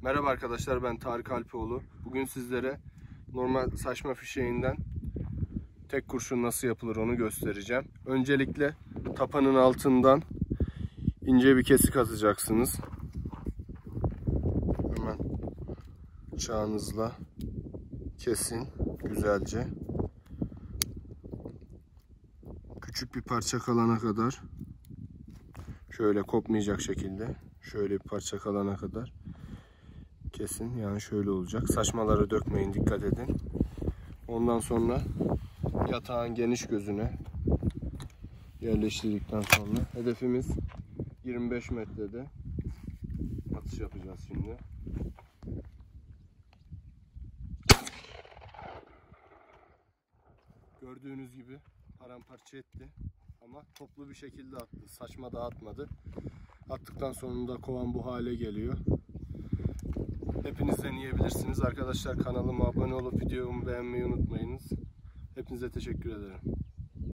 Merhaba arkadaşlar, ben Tarık Alpoğlu. Bugün sizlere normal saçma fişeğinden tek kurşun nasıl yapılır onu göstereceğim. Öncelikle tapanın altından ince bir kesik atacaksınız. Hemen bıçağınızla kesin güzelce. Küçük bir parça kalana kadar, şöyle kopmayacak şekilde, şöyle bir parça kalana kadar kesin. Yani şöyle olacak. Saçmaları dökmeyin, dikkat edin. Ondan sonra yatağın geniş gözüne yerleştirdikten sonra hedefimiz 25 metrede atış yapacağız şimdi. Gördüğünüz gibi paramparça etti ama toplu bir şekilde attı. Saçma dağıtmadı. Attıktan sonra da kovan bu hale geliyor. Hepiniz deneyebilirsiniz. Arkadaşlar, kanalıma abone olup videomu beğenmeyi unutmayınız. Hepinize teşekkür ederim.